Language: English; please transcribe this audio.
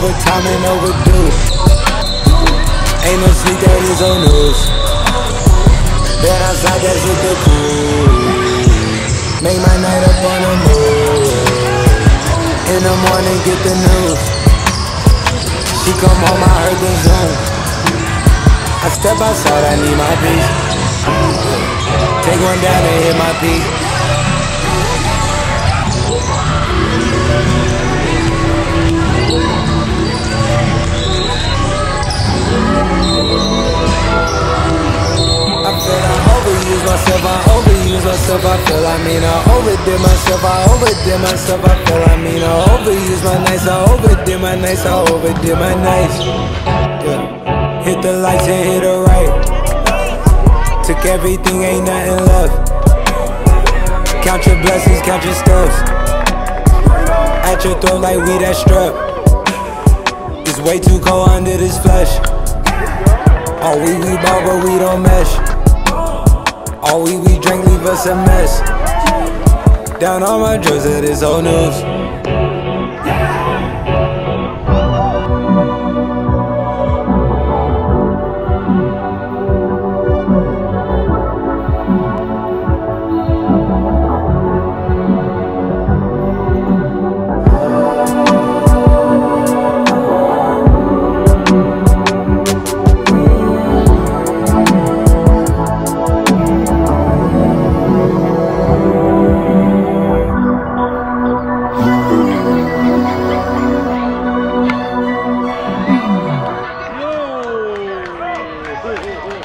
overtime and overdue. Ain't no sleep, that is on news. Bed outside, that's with the cool. Make my night up on the move. In the morning, get the news. She come home, I heard the Zoom. I step outside, I need my peace. Take one down and hit my peak. I feel I overuse myself, I feel I overdid myself, I feel I overuse my nights, I overdid my nights, yeah. Hit the lights and hit the right. Took everything, ain't nothing left. Count your blessings, count your steps. At your throat like we that strep. It's way too cold under this flesh. All we bought but we don't mesh. All we drink leave us a mess. Down on my drugs of this old news. Yo!